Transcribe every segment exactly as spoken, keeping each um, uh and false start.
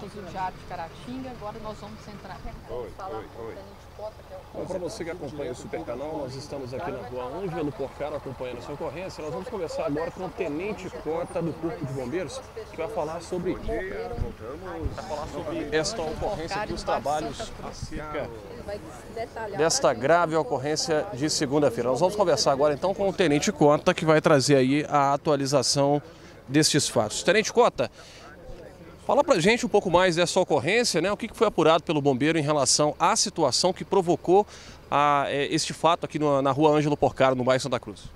temos o Diário de Caratinga, agora nós vamos entrar. Vamos falar oi, com o Tenente Cota, que é o... Bom, para você que acompanha o Super Canal, nós estamos aqui na rua Ângelo Porcaro acompanhando essa ocorrência. Nós vamos conversar agora com o Tenente Cota do Corpo de Bombeiros, que vai falar sobre, vai falar sobre esta ocorrência aqui, os trabalhos acerca desta grave ocorrência de segunda-feira. Nós vamos conversar agora então com o Tenente Cota, que vai trazer aí a atualização destes fatos. Tenente Cota, fala pra gente um pouco mais dessa ocorrência, né? O que foi apurado pelo bombeiro em relação à situação que provocou a, é, este fato aqui no, na rua Ângelo Porcaro, no bairro Santa Cruz.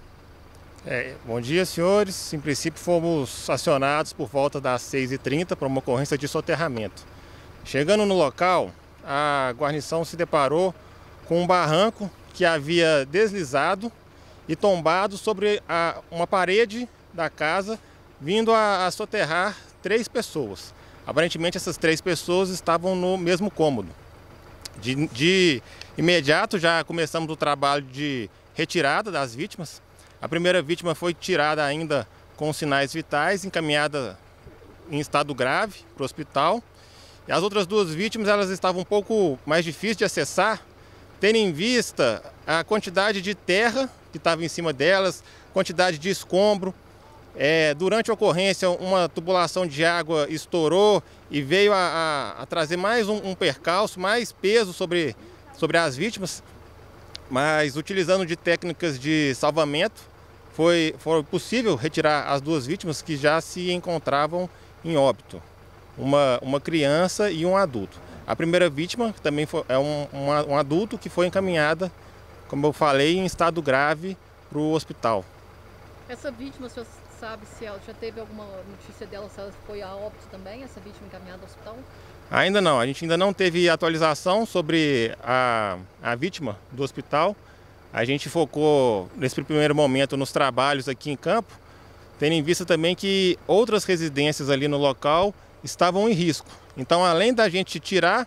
É, bom dia, senhores. Em princípio, fomos acionados por volta das seis e trinta para uma ocorrência de soterramento. Chegando no local, a guarnição se deparou com um barranco que havia deslizado e tombado sobre a, uma parede da casa, vindo a, a soterrar três pessoas. Aparentemente essas três pessoas estavam no mesmo cômodo. De, de imediato já começamos o trabalho de retirada das vítimas. A primeira vítima foi tirada ainda com sinais vitais, encaminhada em estado grave para o hospital. E as outras duas vítimas, elas estavam um pouco mais difíceis de acessar, tendo em vista a quantidade de terra que estava em cima delas, quantidade de escombro. É, durante a ocorrência, uma tubulação de água estourou e veio a, a, a trazer mais um, um percalço, mais peso sobre, sobre as vítimas. Mas, utilizando de técnicas de salvamento, foi, foi possível retirar as duas vítimas que já se encontravam em óbito. Uma, uma criança e um adulto. A primeira vítima também foi, é um, um, um adulto que foi encaminhada, como eu falei, em estado grave para o hospital. Essa vítima, o senhor sabe se ela já teve alguma notícia dela, se ela foi a óbito também, essa vítima encaminhada ao hospital? Ainda não, a gente ainda não teve atualização sobre a, a vítima do hospital. A gente focou nesse primeiro momento nos trabalhos aqui em campo, tendo em vista também que outras residências ali no local estavam em risco. Então, além da gente tirar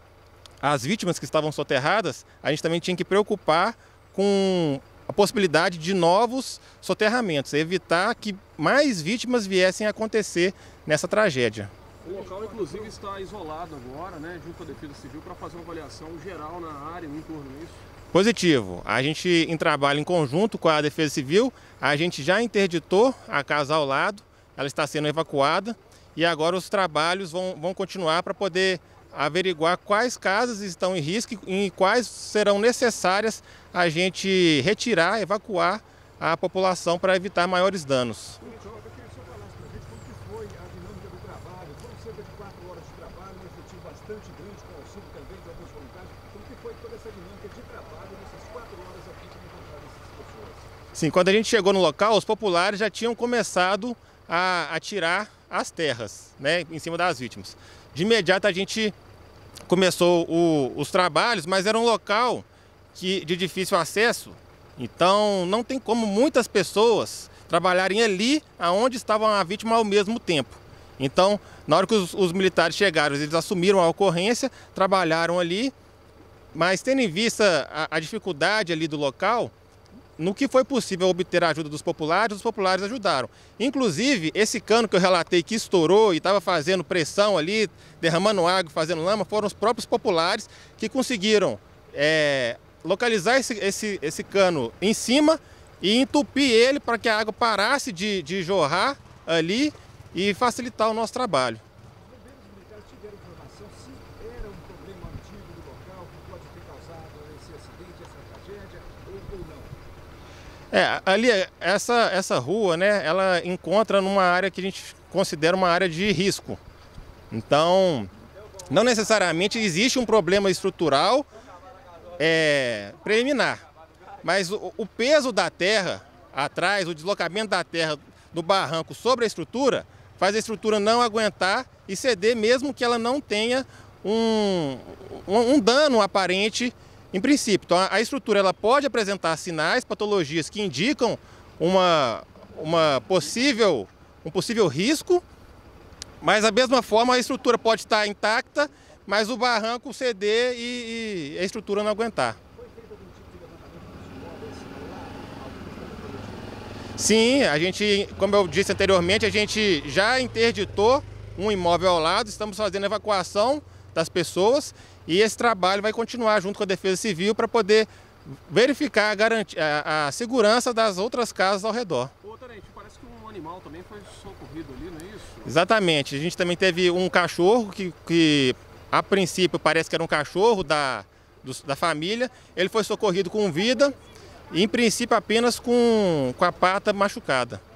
as vítimas que estavam soterradas, a gente também tinha que preocupar com a possibilidade de novos soterramentos, evitar que mais vítimas viessem a acontecer nessa tragédia. O local, inclusive, está isolado agora, né, junto à Defesa Civil, para fazer uma avaliação geral na área, no entorno disso. Positivo. A gente, em trabalho em conjunto com a Defesa Civil, a gente já interditou a casa ao lado, ela está sendo evacuada e agora os trabalhos vão, vão continuar para poder averiguar quais casas estão em risco e quais serão necessárias a gente retirar, evacuar a população para evitar maiores danos. Sim, quando a gente chegou no local, os populares já tinham começado a, a tirar as terras, né, em cima das vítimas. De imediato a gente começou o, os trabalhos, mas era um local que, de difícil acesso, então não tem como muitas pessoas trabalharem ali onde estavam a vítima ao mesmo tempo. Então, na hora que os, os militares chegaram, eles assumiram a ocorrência, trabalharam ali, mas tendo em vista a, a dificuldade ali do local, no que foi possível obter a ajuda dos populares, os populares ajudaram. Inclusive, esse cano que eu relatei que estourou e estava fazendo pressão ali, derramando água, fazendo lama, foram os próprios populares que conseguiram é, localizar esse, esse, esse cano em cima e entupir ele para que a água parasse de, de jorrar ali e facilitar o nosso trabalho. É, ali, essa, essa rua, né, ela encontra numa área que a gente considera uma área de risco. Então, não necessariamente existe um problema estrutural é, preliminar, mas o, o peso da terra atrás, o deslocamento da terra do barranco sobre a estrutura, faz a estrutura não aguentar e ceder mesmo que ela não tenha um, um, um dano aparente em princípio. Então, a estrutura ela pode apresentar sinais, patologias que indicam uma, uma possível, um possível risco, mas da mesma forma a estrutura pode estar intacta, mas o barranco ceder e, e a estrutura não aguentar. Sim, a gente, como eu disse anteriormente, a gente já interditou um imóvel ao lado, estamos fazendo a evacuação das pessoas e esse trabalho vai continuar junto com a Defesa Civil para poder verificar a, garantia, a, a segurança das outras casas ao redor. Ô, Tenente, parece que um animal também foi socorrido ali, não é isso? Exatamente. A gente também teve um cachorro que, que a princípio parece que era um cachorro da, do, da família. Ele foi socorrido com vida e em princípio apenas com, com a pata machucada.